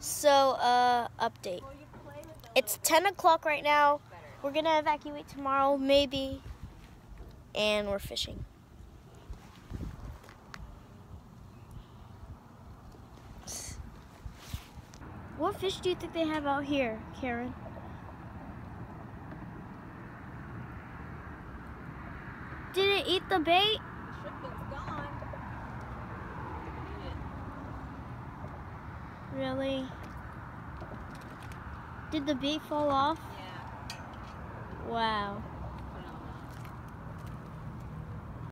So, update. It's 10 o'clock right now. We're gonna evacuate tomorrow, maybe. And we're fishing. What fish do you think they have out here, Karen? Did it eat the bait? Shrimping's gone. Really? Did the bait fall off? Yeah. Wow.